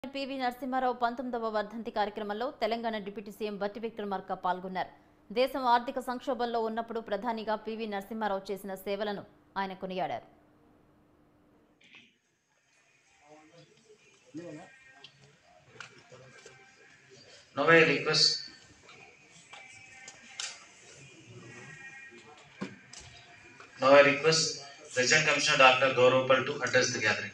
PV Narasimha Rao 19వ వర్ధంతి కార్యక్రమంలో Telangana deputy CM బట్టి విక్రమార్క పాల్గొన్నారు. దేశం ఆర్థిక సంక్షోభంలో ఉన్నప్పుడు ప్రధానిగా పివి నరసింహారావు చేసిన సేవలను ఆయన కొనియాడారు. Now I request Resident Commissioner Dr. Gaurav to address the gathering.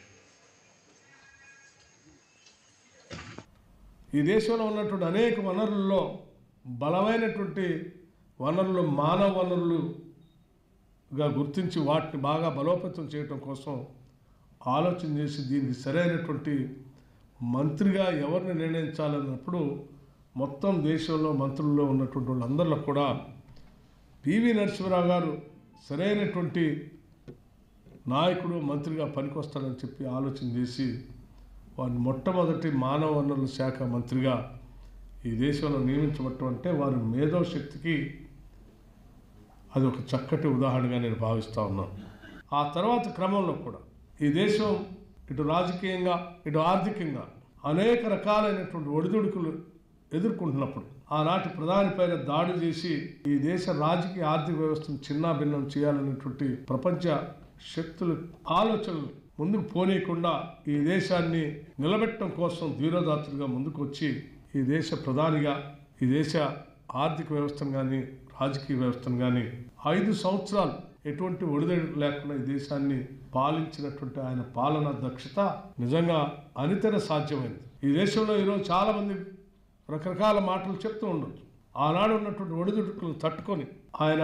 ఈ దేశంలో ఉన్నటువంటి అనేక వనరుల్లో బలమైనటువంటి వనరులు మానవ వనరులుగా గుర్తించి వాటిని బాగా బలోపేతం చేయడం కోసం ఆలోచన చేసి దీనికి సరైనటువంటి మంత్రిగా ఎవరిని నిర్ణయించాలన్నప్పుడు మొత్తం దేశంలో మంత్రుల్లో ఉన్నటువంటి వాళ్ళందరిలో కూడా పివి నరసింహారావు గారు సరైనటువంటి నాయకుడు మంత్రిగా పనికొస్తాడని చెప్పి ఆలోచన చేసి వారిని మొట్టమొదటి మానవ వనరుల శాఖ మంత్రిగా ఈ దేశంలో నియమించబట్టం అంటే వారి మేధోశక్తికి అది ఒక చక్కటి ఉదాహరణగా నేను భావిస్తూ ఉన్నాను. ఆ తర్వాత క్రమంలో కూడా ఈ దేశం ఇటు రాజకీయంగా ఇటు ఆర్థికంగా అనేక రకాలైనటువంటి ఒడిదుడుకులు ఎదుర్కొంటున్నప్పుడు ఆనాటి ప్రధాని పైన దాడి చేసి ఈ దేశ రాజకీయ ఆర్థిక వ్యవస్థను చిన్నాభిన్నం చేయాలనేటువంటి ప్రపంచ శక్తుల ఆలోచనలు ముందుకు పోనీయకుండా ఈ దేశాన్ని నిలబెట్టడం కోసం ధీరోదాత్తులుగా ముందుకు వచ్చి ఈ దేశ ప్రధానిగా ఈ దేశ ఆర్థిక వ్యవస్థను కానీ రాజకీయ వ్యవస్థను కానీ 5 సంవత్సరాలు ఎటువంటి ఒడిదుడుకు లేకుండా ఈ దేశాన్ని పాలించినటువంటి ఆయన పాలనా దక్షత నిజంగా అనితర సాధ్యమైంది. ఈ దేశంలో ఈరోజు చాలామంది రకరకాల మాటలు చెప్తూ ఉండొచ్చు. ఆనాడు ఉన్నటువంటి ఒడిదుడుకులను తట్టుకొని ఆయన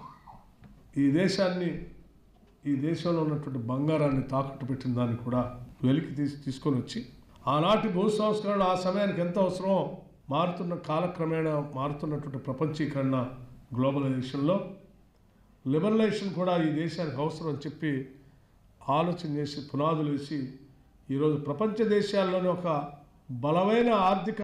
ఈ దేశంలో ఉన్నటువంటి బంగారాన్ని తాకట్టు పెట్టిన దాన్ని కూడా వెలికి తీసుకొని వచ్చి ఆనాటి భూ సంస్కరణలు ఆ సమయానికి ఎంత అవసరమో మారుతున్న కాలక్రమేణా మారుతున్నటువంటి ప్రపంచీకరణ గ్లోబలైజేషన్లో లిబరలైజేషన్ కూడా ఈ దేశానికి అవసరం అని చెప్పి ఆలోచన చేసి పునాదులు వేసి ఈరోజు ప్రపంచ దేశాల్లోనే ఒక బలమైన ఆర్థిక